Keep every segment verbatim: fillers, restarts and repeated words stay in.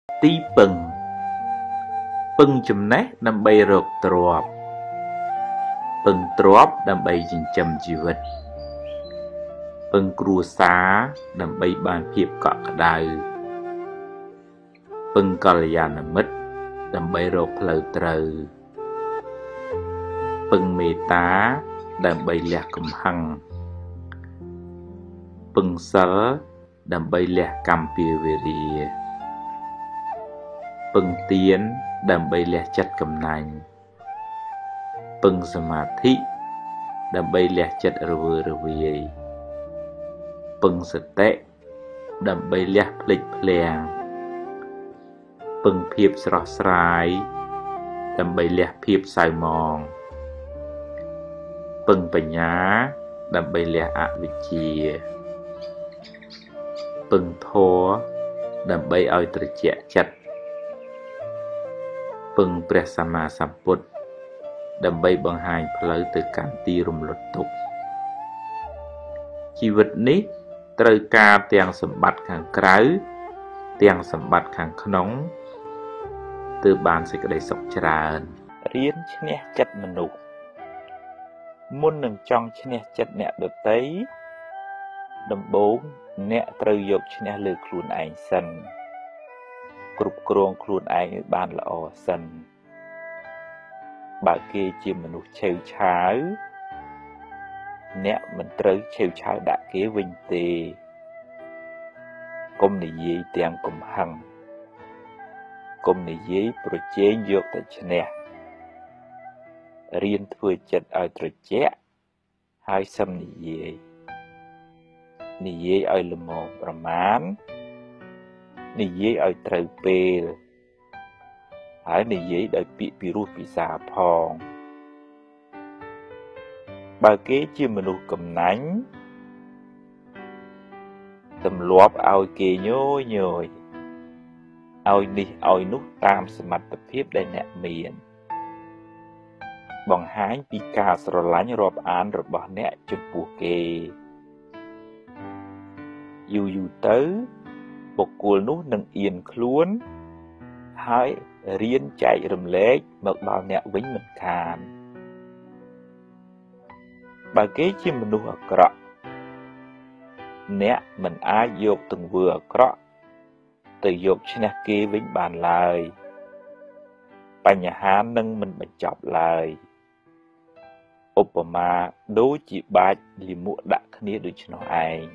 ទីពឹងពឹងចំណេះដើម្បីរកទ្រព្យពឹងទ្រព្យដើម្បីចិញ្ចឹមជីវិតពឹងគ្រួសារដើម្បីបានភាពកក់ក្ដៅពឹងកល្យាណមិត្តដើម្បីរកផ្លូវត្រូវពឹងមេត្តាដើម្បីលះកំហឹងពឹងសិលដើម្បីលះកម្មពវេរាពឹងទានដើម្បីលះចិត្តកំណាញ់ពឹងសមាធិដើម្បីលះចិត្តរវើរវាយពឹងសតិដើម្បីលះភ្លេចភ្លាំងពឹងភាពស្រស់ស្រាយដើម្បីលះភាពសៅហ្មងពឹងបញ្ញាដើម្បីលះអវិជ្ជាពឹងធម៌ដើម្បីឲ្យត្រជាក់ចិត្តពឹងព្រះសម្មាសម្ពុទ្ធដើម្បីបង្ហាញផ្លូវទៅកាន់ទីរំលត់ទុក្ខជីវិតនេះត្រូវការទាំងសម្បត្តិខាងក្រៅទាំងសម្បត្តិខាងក្នុងទើបបានសេចក្តីសុខច្រើនរៀនឈ្នះចិត្តមនុស្សមុននឹងចង់ឈ្នះចិត្តអ្នកដទៃដំបូងអ្នកត្រូវយកឈ្នះលើខ្លួនឯងសិនគ្រប់គ្រងខ្លួនឯងឲ្យបានល្អសិនបើគេជាមនុស្សឆេវឆាវអ្នកមិនត្រូវឆេវឆាវដាក់គេវិញទេកុំនិយាយទាំងកំហឹងកុំនិយាយប្រជែងយកតែឈ្នះរៀនធ្វើចិត្តឲ្យត្រជាក់ហើយសឹមនិយាយនិយាយឲ្យល្មមប្រមាណនិយាយឲ្យត្រូវពេលហើយនិយាយដោយពាក្យពីរោះពិសាផងបើគេជាមនុស្សកំណាញ់ទម្លាប់ឲ្យគេញយញយឲ្យនេះឲ្យនោះតាមសមត្ថភាពដែលអ្នកមានបង្ហាញពីការស្រឡាញ់រាប់អានរបស់អ្នកចំពោះគេយូរយូរទៅបុគ្គលនោះនឹងអៀនខ្លួនហើយរៀនចែករំលែកមកដល់អ្នកវិញមិនខានបើគេជាមនុស្សអាក្រក់អ្នកមិនអាចយកទង្វើអាក្រក់ទៅយកឈ្នះគេវិញបានឡើយបញ្ហានឹងមិនបញ្ចប់ឡើយឧបមាដូចជាបាច់លាមកដាក់គ្នាដូច្នោះឯង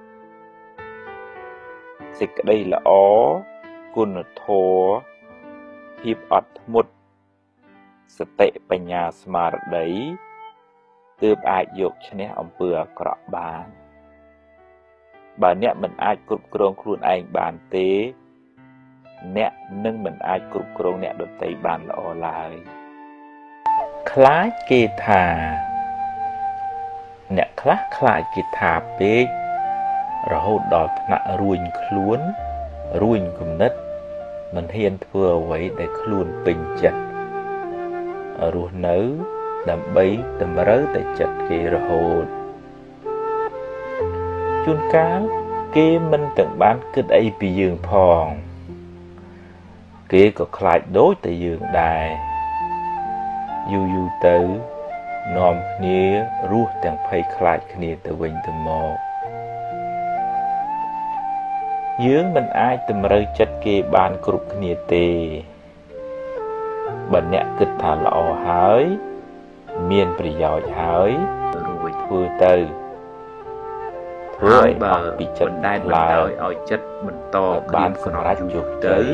សេចក្តីល្អគុណធម៌ភាពអត់ធ្មត់សតិបញ្ញាស្មារតីទើបអាចយកឈ្នះអំពើអាក្រក់បានបើអ្នកមិនអាចគ្រប់គ្រងខ្លួនឯងបានទេអ្នកនឹងមិនអាចគ្រប់គ្រងអ្នកដទៃបានល្អឡើយខ្លាចគេថាអ្នកខ្លះខ្លាចគេថាពេករហូតដល់ថ្នាក់រួញខ្លួនរួញគំនិតមិនហ៊ានធ្វើអ្វីដែលខ្លួនពេញចិត្តរស់នៅដើម្បីតម្រូវតែចិត្តគេរហូតជួនកាលគេមិនទាំងបានគិតអីពីយើងផងគេក៏ខ្លាចដូចតែយើងដែរយូរយូរទៅនាំគ្នារស់ទាំងភ័យខ្លាចគ្នាទៅវិញទៅមកយើងមិនអាចតម្រូវចិត្តគេបានគ្រប់គ្នាទេបើអ្នកគិតថាល្អហើយមានប្រយោជន៍ហើយរួចធ្វើទៅធ្វើឲ្យបើពីចិត្តដែលឡើយឲ្យចិត្តបន្តបានសម្រេចជោគជ័យ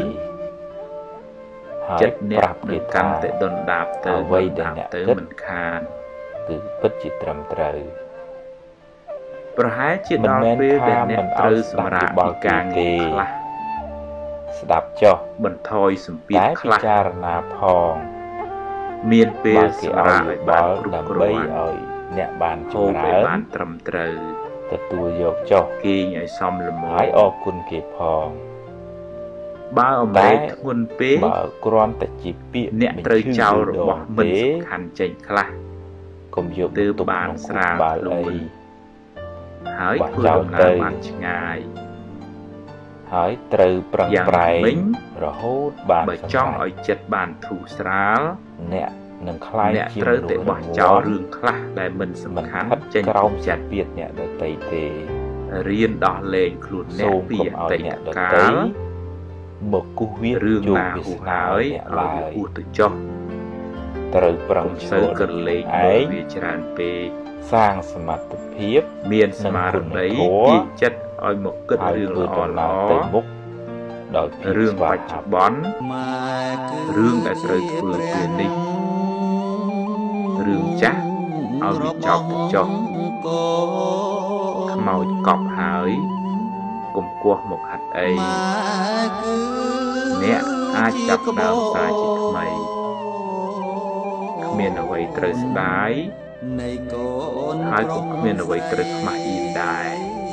ចិត្តអ្នកនឹងកាន់តែដុនដាបទៅអ្វីដែលអ្នកទៅមិនខានគឺពិតជាត្រឹមត្រូវប្រហែលជាដល់ពេលដែលអ្នកត្រូវសម្រាកពីការងារខ្លះស្ដាប់ចុះបន្ថយសម្ពាធខ្លះតែពិចារណាផងមានពេលសម្រាកឲ្យបានគ្រប់គ្រាន់ឲ្យអ្នកបានចម្រើនបានត្រឹមត្រូវទទួលយកចុះគេងឲ្យសមល្មមហើយអរគុណគេផងបើអំឡេកធ្ងន់ពេកបើគ្រាន់តែជាពាក្យអ្នកត្រូវចោលរបស់មិនសំខាន់ចេញខ្លះកុំយកទៅបានស្រាលខ្លួនហើយធ្វើដំណើរបានឆ្ងាយហើយត្រូវប្រឹងប្រែងរហូតបានបើចង់ឲ្យចិត្តបានធូរស្រាលអ្នកនឹងខ្លាយជាត្រូវតែបោះចោលរឿងខ្លះដែលមិនសំខាន់ចេញក្រោមចិត្តពីអ្នកដទៃទេរៀនដោះលែងខ្លួនអ្នកពីអតីតកាលមកគូសវារឿងណាហួសហើយឲ្យវាហួសទៅចុះត្រូវប្រឹងឈរកលេងវាច្រើនពេកសាងសមត្ថភាពមានស្មារតីពីចិត្តឲ្យមកគិតរឿងល្អល្អទៅមុខដោយរឿងបច្ចុប្បន្នរឿងដែលត្រូវធ្វើពេលនេះរឿងចាស់ឲ្យវាចប់ទៅចុះខ្មោចកប់ហើយកុំគោះមកហាត់អីអ្នកអាចចាប់ដើមសារជាថ្មីគ្មានអ្វីត្រូវស្ដាយហើយក៏គ្មានអ្វីត្រូវខ្មាស់អៀនដែរ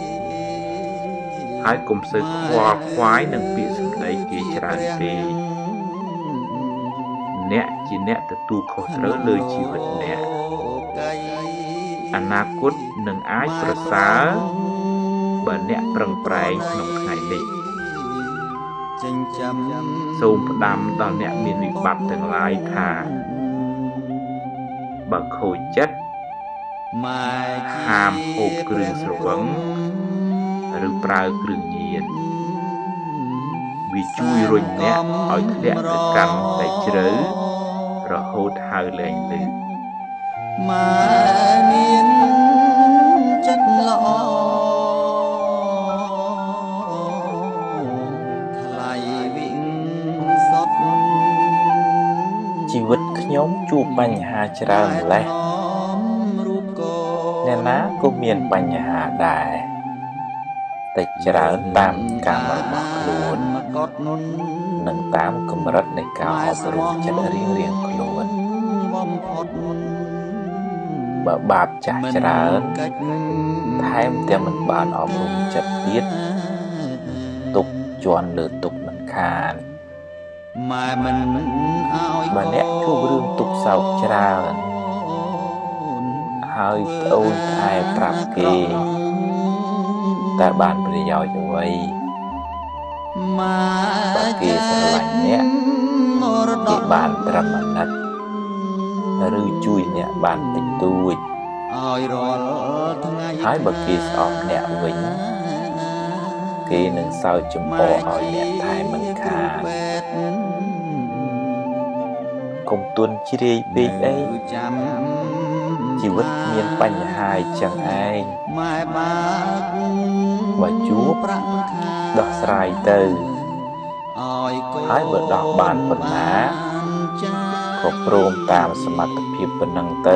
ហើយកុំសូវខ្វល់ខ្វាយនឹងពាក្យសម្ដីគេច្រើនពេកអ្នកជាអ្នកទទួលខុសត្រូវលើជីវិតអ្នកអនាគតនឹងអាចប្រសើរបើអ្នកប្រឹងប្រែងក្នុងថ្ងៃនេះសូមផ្ដាំដល់អ្នកមានវិបត្តិទាំងឡាយថាបើខូចចិត្តហាមហូបគ្រឿងស្រវឹងឬប្រើគ្រឿងញៀនវាជួយរុញអ្នកឲ្យធ្លាក់ទៅកាន់តែជ្រៅរហូតហៅលែងលឺម៉ែមានចិត្តល្អថ្លៃវិញសុទ្ធជីវិតខ្ញុំជួបបញ្ហាច្រើនម្ល៉េះអ្នកណាក៏មានបញ្ហាដែរតែច្រើនតាមកម្មរបស់ខ្លួននិងតាមកម្រិតនៃការអប់រំចិត្តរៀងរៀងខ្លួនបើបាបចាស់ច្រើនថែមទាំងមិនបានអប់រំចិត្តទៀតទុកជន់លើទុកមិនខានម៉ែមិនឲ្យបើអ្នកជួបរឿងទុក្ខសោកច្រើនហើយប្អូនថែប្រាប់គេតែបានប្រយោជន៍អ្វីបើគេស្រឡាញ់អ្នកគេបានត្រឹមអាណិតឬជួយអ្នកបានតិចតួចឲ្យរាល់ថ្ងៃហើយបើគេស្អប់អ្នកវិញគេនឹងសើចចំពោះឲ្យអ្នកថែមិនខានកុំទន់ជ្រាយពេកអីជីវិតមានបញ្ហាចឹងឯងម៉ែបាបើជួបដោះស្រាយទៅហើយបើដោះបានប៉ុណ្ណាក៏ព្រមតាមសមត្ថភាពប៉ុណ្ណឹងទៅ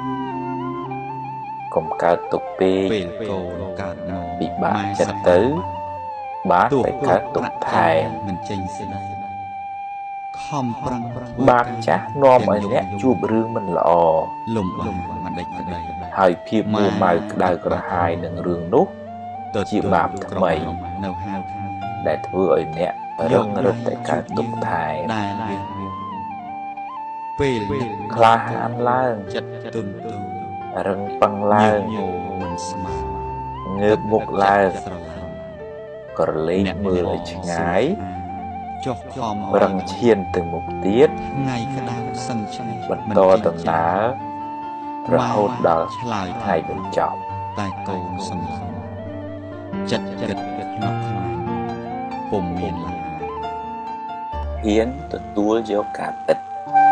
កុំកើតទុកពេកពេលកូនកើតមកពិបាកចិត្តទៅបាទតែកើតទុកថែមមិនចេញស្ដីខំប្រឹងបាបចាស់នាំឲ្យអ្នកជួបរឿងមិនល្អលំបាកមិនដេចក្ដីហើយភាពមួម៉ៅក្តៅក្រហាយនឹងរឿងនោះជាបាបថ្មីនៅហៅដែលធ្វើឲ្យអ្នករឹងរឹតតែកើតទុកថែមដែលពេលក្លាហានឡើងចិត្តទុនទូរឹងប៉ឹងឡើងមិនស្មើងើបមុខឡើងក្រឡេកមើលឲ្យឆ្ងាយចុះខំរឹងឈានទៅមុខទៀតថ្ងៃក្តៅសឹងឆ្ងាយបន្តដំណើររហូតដល់ថ្ងៃបញ្ចប់តែកូនសង្ឃឹមចិត្តចិត្តក្នុងខ្មែរពុំមានឡើយហ៊ានទទួលយកការពិត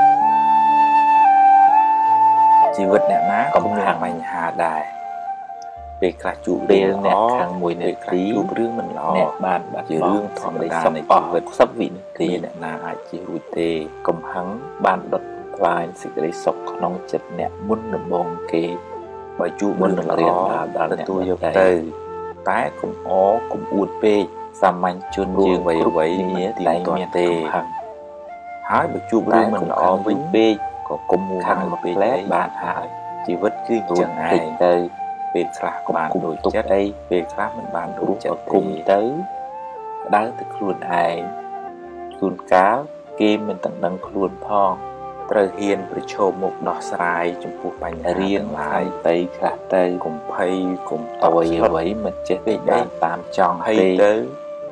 ជីវិតអ្នកណាក៏មានបញ្ហាដែរពេលខ្លះជួបរឿងអ្នកខាងមួយនាទីជួបរឿងមិនល្អអ្នកបានបាត់ជារឿងធម្មតានៃជីវិតសពវិនាទីអ្នកណាអាចជៀសរួចទេកំហឹងបានដុតផ្លាញសេចក្តីសុខក្នុងចិត្តអ្នកមុនដំបូងគេបើជួបមុននឹងរៀនដល់ទទួលយកទៅតែកុំអកុំអួតពេកសាមញ្ញជនយើងអ្វីៗមានតែមានទេហើយបើជួបរឿងមិនល្អវិញពេកក៏កុំខាងមកពេកបានហើយជីវិតគឺចឹងឯងទៅពេលខ្លះក៏បានដូចចិត្តអីពេលខ្លះមិនបានដូចចិត្តគុំទៅដើរទៅខ្លួនឯងជួនកាលគេមិនទាំងដឹងខ្លួនផងត្រូវហ៊ានប្រឈមមុខដោះស្រាយចំពោះបញ្ហារៀងហើយទៅខ្លះទៅកុំភ័យកុំតយអ្វីមិនចេះពេកបានតាមចង់ទេទៅ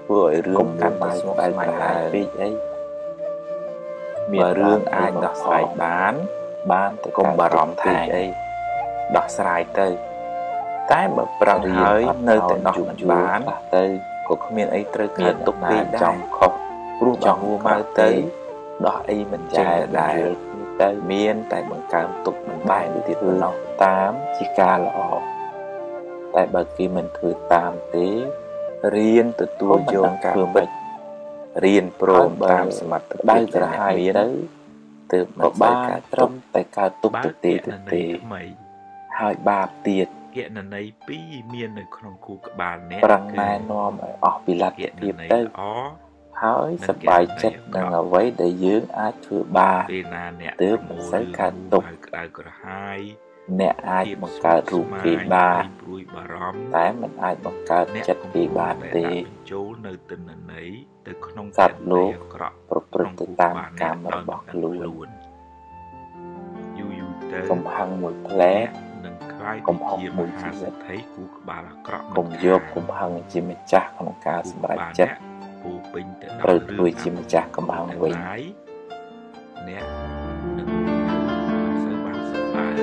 ធ្វើឲ្យរឿងកាន់តែស្មុគស្មាញពេកអីមានរឿងអាចដោះស្រាយបានបានតែកុំបារម្ភថាអីដោះស្រាយទៅតែបើប្រឹងហើយនៅតែដោះមិនបានទៅក៏គ្មានអីត្រូវកើតទុកទេចង់ខុសព្រោះចង់មកទៅដោះអីមិនចេះដែរទៅមានតែបង្កើនទុកមិនបានទៀតប៉ុណ្ណោះតាមជាការល្អតែបើគេមិនធ្វើតាមទេរៀនទទួលយកការពិតរៀនព្រមតាមសមត្ថភាពដែលក្រហាយទៅទើបមកបានត្រឹមតែកើតទុកទៅទេទេហើយបាបទៀតគណនីពីរមាននៅក្នុងគូក្បាលអ្នកប្រឹងណែនាំឲ្យអស់ពីលទ្ធភាពទៅហើយសប្បាយចិត្តនឹងអ្វីដែលយើងអាចធ្វើបានពេលណាអ្នកទើបមិនសូវកើតទុកក្តៅក្រហាយអ្នកអាចបង្កើតរូបគេបានព្រួយបារម្ភតែមិនអាចបង្កើតចិត្តគេបានទេចូលនៅទិន្នន័យទៅក្នុងសត្វលោកប្រព្រឹត្តទៅតាមកម្មរបស់ខ្លួនយូរយូរទៅកំហឹងមួយផ្លែនឹងខ្លាយកំហឹងមួយជាសទ្ធិគូក្បាលអាក្រក់កុំយកកំហឹងជាម្ចាស់ក្នុងការសម្រេចចិត្តពូពេញទៅត្រូវធ្វើជាម្ចាស់កំហឹងវិញអ្នកនឹងសូវបានសប្បាយ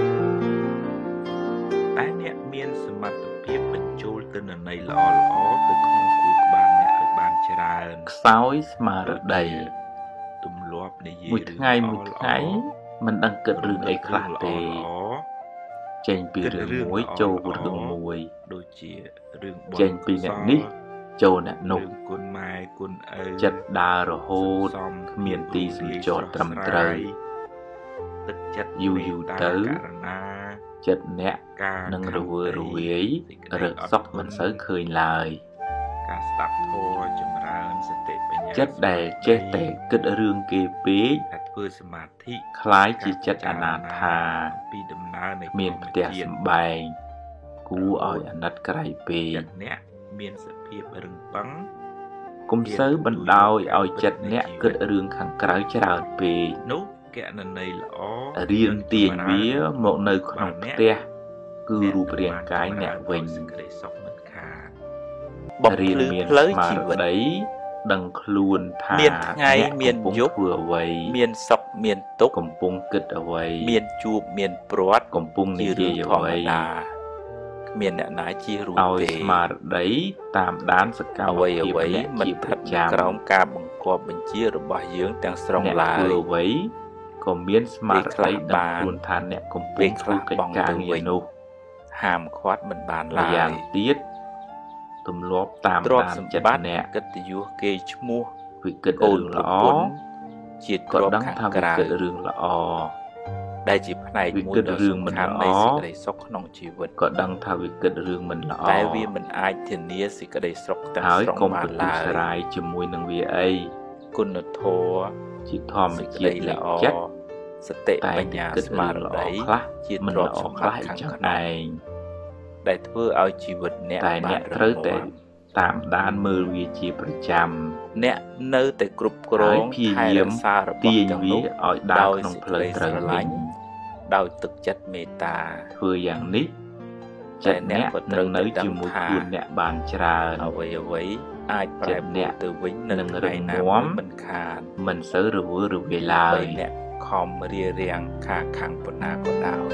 តែអ្នកមានសមត្ថភាពបញ្ចូលទិន្នន័យល្អល្អទៅក្នុងគូក្បាលអ្នកឲ្យបានច្រើនខ្សោយស្មារតីទម្លាប់និយាយមួយថ្ងៃមួយថ្ងៃមិនដឹងគិតរឿងអីខ្លះទេចេញពីរឿងមួយចូលរឿងមួយដូចជារឿងចេញពីអ្នកនេះចូលអ្នកនោះគុណម៉ែគុណឪចិត្តដើររហូតគ្មានទីសម្ចតត្រឹមត្រូវទឹកចិត្តយូរយូរទៅចិត្តអ្នកនឹងរវើរវាយរឹកសុខមិនសូវឃើញឡើយការស្ដាប់ធម៌ចម្រើនសតិបញ្ញាចិត្តដែលចេះតែគិតរឿងគេពេកធ្វើសមាធិคล้ายជាចិត្តអនាថាពីដំណើរនៃមានផ្ទះសម្បែងគួរឲ្យអាណិតក្រៃពេកអ្នកមានសភាពរឹងប៉ឹងកុំសូវបណ្ដោយឲ្យចិត្តអ្នកគិតរឿងខាងក្រៅច្រើនពេកនោះគណនីល្អរៀនទាញវាមកនៅក្នុងផ្ទះគឺរូបរាងកាយអ្នកវិញសេចក្តីសុខមិនខាតបំរៀនមានស្មារតីដឹងខ្លួនថាមានថ្ងៃមានយប់ធ្វើអ្វីមានសុខមានទុក្ខកំពុងគិតអ្វីមានជួបមានព្រាត់កំពុងនិយាយអ្វីមានអ្នកណាជារូបទេឲ្យស្មារតីតាមដានសកម្មភាពអ្វីមិនស្ថិតក្រោមការបង្គាប់បញ្ជារបស់យើងទាំងស្រុងឡើយអ្វីក៏មានស្មារតីដឹងខ្លួនថាអ្នកកំពុងធ្វើកិច្ចការងារនោះហាមឃាត់មិនបានឡើយយ៉ាងទៀតទម្លាប់តាមដានចិត្តអ្នកកិត្តិយសគេឈ្មោះវិកិត្តរឿងល្អជាតិក៏ដឹងថាវិកិត្តរឿងល្អដែលជាផ្នែកមួយដ៏សំខាន់នៃសេចក្តីសុខក្នុងជីវិតក៏ដឹងថាវិកិត្តរឿងមិនល្អតែវាមិនអាចធានាសេចក្តីសុខទាំងស្រុងបានឡើយហើយកុំប្រតិស្រាយជាមួយនឹងវាអីគុណធម៌ជាធម្មជាតិល្អសតិបញ្ញាស្មារតីជាទ្រព្យសម្បត្តិខាងឯងដែលធ្វើឲ្យជីវិតអ្នកតែអ្នកត្រូវតែតាមដានមើលវាជាប្រចាំអ្នកនៅតែគ្រប់គ្រងព្យាយាមសាររបស់ទាំងនោះឲ្យដើរក្នុងផ្លូវត្រូវវិញដោយទឹកចិត្តមេត្តាធ្វើយ៉ាងនេះចិត្តអ្នកក៏ត្រូវនៅជាមួយខ្លួនអ្នកបានច្រើនអ្វីអ្វីអាចប្រែប្រួលទៅវិញនឹងរឹងមាំមិនខានមិនសូវរវើរវាយឡើយអ្នកខំរៀបរៀងខាខាំងប៉ុណ្ណាក៏ដោយ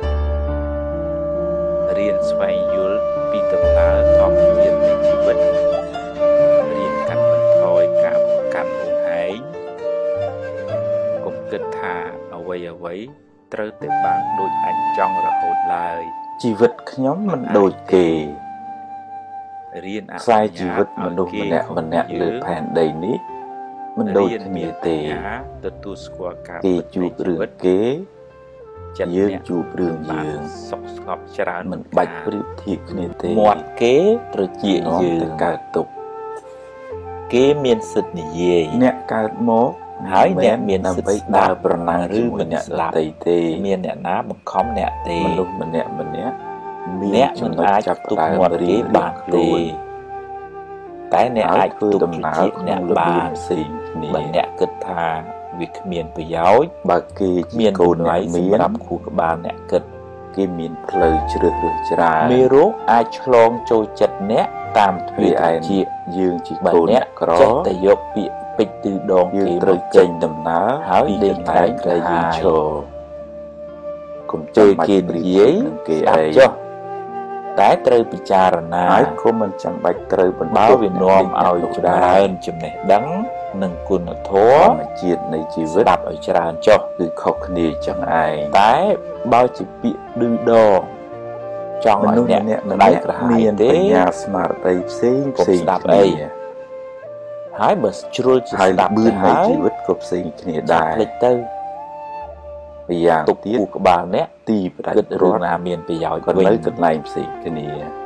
រៀនស្វែងយល់ពីដំណើរធម្មជាតិនៃជីវិតរៀនកាត់បន្ថយការប្រកាន់ហួងហែងកុំគិតថាអ្វីអ្វីត្រូវតែបានដូចអញចង់រហូតឡើយជីវិតខ្ញុំមិនដូចគេរៀនខ្សែជីវិតមនុស្សម្នាក់ម្នាក់លើផែនដីនេះមិនដូចគ្នាទេទទួលស្គាល់ការគេជួបរឿងគេយើងជួបរឿងយើងសុខស្ងប់ច្រើនមិនបាច់ប្រៀបធៀបគ្នាទេមាត់គេត្រជាយើងកើតទុកគេមានសិទ្ធិនិយាយអ្នកកើតមកហើយអ្នកមានសិទ្ធិដើរប្រណាំងឬម្នាក់ស្លាប់ទេមានអ្នកណាបង្ខំអ្នកទេមនុស្សម្នាក់ម្នាក់អ្នកមិនអាចចាប់ទុកមាត់គេបានទេតែអ្នកអាចធ្វើដំណើរអ្នកបានផ្សេងគ្នាបើអ្នកគិតថាវាគ្មានប្រយោជន៍បើគេមានកូនណៃសម្រាប់គូក្បាលអ្នកគិតគេមានផ្លូវជ្រើសរើសច្រើនមេរោគអាចឆ្លងចូលចិត្តអ្នកតាមទ្វារឯជាយើងជាកូនអ្នកក្រចេះតែយកពាក្យពេចន៍ទិដងគេត្រូវចេញដំណើរហើយដេកតែតែយើងឈរកុំជើគេនិយាយគេអីចុះតែត្រូវពិចារណាហើយក៏មិនចាំបាច់ត្រូវបន្តវានាំឲ្យច្រើនចំណេះដឹងនិងគុណធម៌ជាតិនៃជីវិតស្ដាប់ឲ្យច្រើនចុះគឺខុសគ្នាចឹងឯងតែបើជាពាក្យឌឺដងចង់ឲ្យអ្នកម្ដាយក្រហាយមានបញ្ញាស្មារតីផ្សេងផ្សេងស្ដាប់អីហើយបើជ្រុលជាស្ដាប់ទៅហើយជីវិតក៏ផ្សេងគ្នាដែរភ្លេចទៅយ៉ាងទៀតគូក្បាលអ្នកទីប្រដិតរឿងណាមានប្រយោជន៍ក៏នៅកន្លែងផ្សេងគ្នា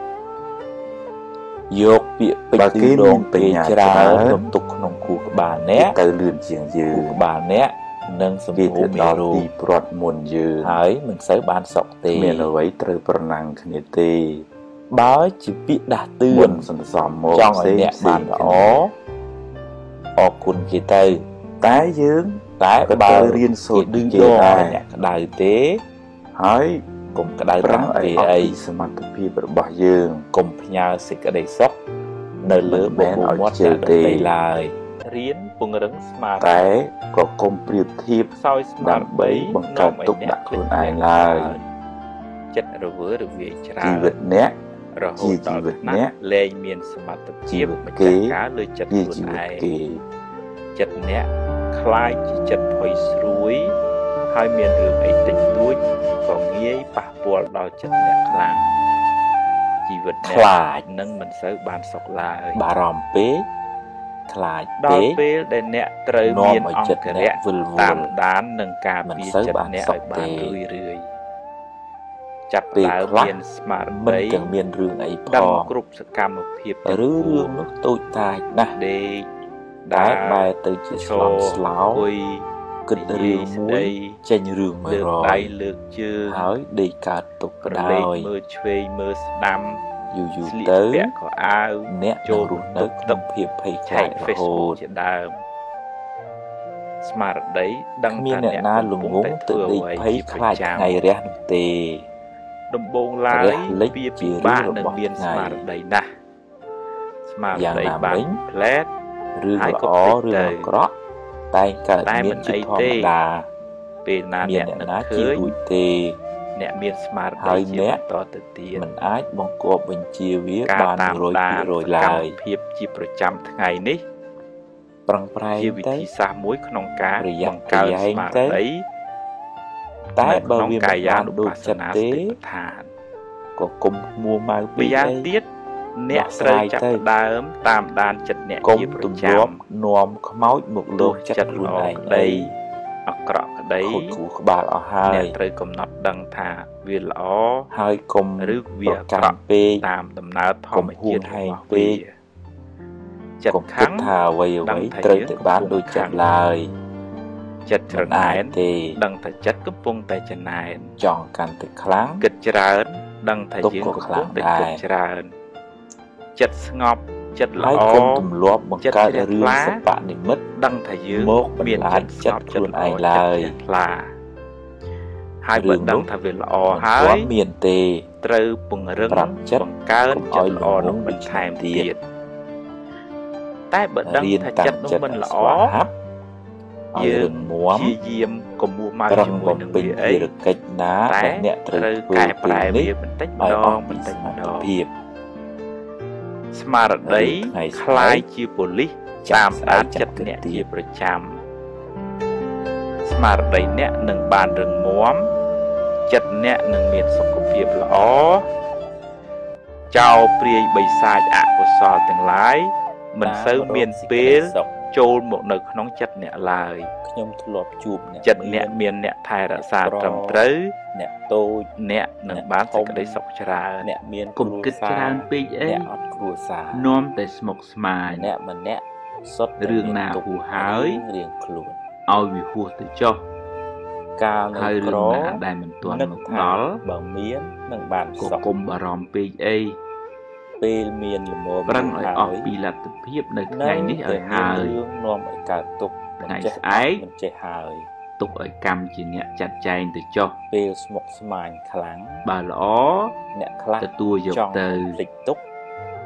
យកពាក្យពេចន៍ទីដងទៅច្រើនរំទុកក្នុងគូក្បាលអ្នកទៅលឿនជាងយើងគូក្បាលអ្នកនឹងសម្ពោធមេរោគទីព្រាត់មុនយើងហើយមិនសូវបានសុខទេមានអ្វីត្រូវប្រណាំងគ្នាទេបើជាពាក្យដាស់តឿនសន្សំមកចង់ឲ្យអ្នកបានល្អអរគុណគេទៅតែយើងតែបើរៀនសូត្រឌឺដងអ្នកក្តៅទេហើយកុំក្តៅប្រាំងគេអីសមត្ថភាពរបស់យើងកុំផ្ញើសេចក្តីសុខនៅលើបុគ្គលមាត់ចិត្តទេឡើយរៀនពង្រឹងស្មារតីតែក៏កុំប្រៀបធៀបសោយស្មារតីបង្កើតទុកដាក់ខ្លួនឯងឡើយចិត្តរវើរវាយច្រើនជីវិតអ្នករហូតដល់អ្នកលែងមានសមត្ថភាពម្ចាស់ការលើចិត្តខ្លួនឯងចិត្តអ្នកខ្លាចជាចិត្តភ័យស្រួយហើយមានរឿងអីតិចតួចក៏ងាយប៉ះពាល់ដល់ចិត្តអ្នកខ្លាំងជីវិតអ្នកខ្លាចនឹងមិនសូវបានសុខឡើយបារម្ភពេកខ្លាចដល់ពេលដែលអ្នកត្រូវមានអង្គរៈតាមដាននឹងការពារចិត្តអ្នកឲ្យបានរឿយរឿយចាប់ដើមមានស្មារតីមិនទាំងមានរឿងអីផងគ្រប់សកម្មភាពឬរឿងនោះតូចតាចណាស់ដេកដែលបែរទៅជាស្លន់ស្លោគិតរឿងមួយចេញរឿងមួយរយដៃលើកជើងហើយដេកកើតទុកក៏ដោយមើលឆ្វេងមើលស្ដាំយូរយូរទៅពាក់ខោអាវអ្នកចូលរស់នៅក្នុងភាពភ័យខ្លាចរហូតជាដើមស្មារតីដឹងថាអ្នកណាលងងទៅដេកភ័យខ្លាចថ្ងៃរះនោះទេដំបូងឡើយវាពិបាកនឹងមានស្មារតីណាស់ស្មារតីបានផ្លែតរឿងល្អរឿងអាក្រក់តែកើតមានជាធម្មតាពេលណាអ្នកណាឃើញទេអ្នកមានស្មារតីជាបន្តទៅទៀតមិនអាចបង្គាប់បញ្ជាវាបានរយរយឡើយភាពជាប្រចាំថ្ងៃនេះប្រឹងប្រែងជាវិធីសាស្ត្រមួយក្នុងការបង្កើតស្មារតីតែបើវាមិនបានដូចចិត្តទេក៏គុំមួម៉ៅពីយ៉ាងទៀតអ្នកត្រូវចាប់ផ្ដើមតាមដានចិត្តអ្នកជាប្រចាំនាំខ្មោចមកលោះចិត្តខ្លួនឯងដីអាក្រក់ក្តីខូចគូក្បាលអស់ហើយអ្នកត្រូវកំណត់ដឹងថាវាល្អហើយគុំឬវាអាក្រក់ពេកតាមដំណើរធម្មជាតិរបស់វាចិត្តខាងថាអ្វីអ្វីត្រូវតែបានដូចចិត្តឡើយចិត្តច្រណែនទេដឹងថាចិត្តកំពុងតែច្រណែនចង់កាន់តែខ្លាំងគិតច្រើនដឹងថាយើងកំពុងតែគិតច្រើនចិត្តស្ងប់ចិត្តល្អគុំទម្លាប់បង្កើតរឿងសពនិមិត្តដឹងថាយើងមានចិត្តខ្លួនឯងឡើយខ្លាហើយបើដឹងថាវាល្អហើយមានទេត្រូវពង្រឹងបង្កើនចិត្តល្អនោះបន្ថែមទៀតតែបើដឹងថាចិត្តនោះមិនល្អយើងព្យាយាមកុំមួម៉ៅជាមួយនឹងវាអីកិច្ចណាដែលអ្នកត្រូវកែប្រែវាបន្តិចម្ដងបន្តិចម្ដងភាពស្មារតីคล้ายជាប៉ូលីសតាមដានចិត្តអ្នកជាប្រចាំស្មារតីអ្នកនឹងបានរឹងមាំចិត្តអ្នកនឹងមានសុខភាពល្អចោលព្រាយបិសាចអកុសលទាំងឡាយមិនសូវមានពេលចូលមកនៅក្នុងចិត្តអ្នកឡើយខ្ញុំធ្លាប់ជួបអ្នកចិត្តអ្នកមានអ្នកថែរក្សាត្រឹមត្រូវអ្នកតូចអ្នកនឹងបានសេចក្តីសុខច្រើនអ្នកមានគុំគិតច្រើនពេកអីអ្នកអត់គ្រួសារនាំតែស្មុគស្មាញអ្នកម្នាក់សុទ្ធរឿងណាហួសហើយរៀងខ្លួនឲ្យវាហួសទៅចុះកាលនៅក្រដែលមិនទាន់មកដល់បើមាននឹងបានសុខគុំបារម្ភពេកអីពេលមានលមប្រឹងឲ្យអស់ពីលទ្ធភាពនៅថ្ងៃនេះឲ្យហើយរឿងនាំឲ្យកើតទុកថ្ងៃស្អែកមិនចេះហើយទុកឲ្យកម្មជាអ្នកចាត់ចែងទៅចុះពេលស្មុគស្មាញខ្លាំងបើល្អអ្នកខ្លះទទួលយកទៅភ្លេចទុក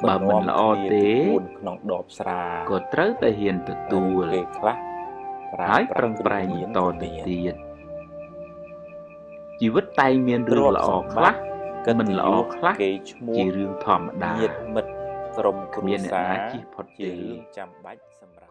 បើមិនល្អទេក្នុងដបស្រាក៏ត្រូវតែហ៊ានទទួលពេលខ្លះហើយប្រឹងប្រែងបន្តទៅទៀតជីវិតតែងមានរឿងល្អខ្លះមិនល្អខ្លះគេឈ្មោះជារឿងធម្មតាញាតិមិត្តក្រុមគ្រួមានអ្នកសារណាជិះផុតជាទេរឿងចាំបាច់សម្រាប់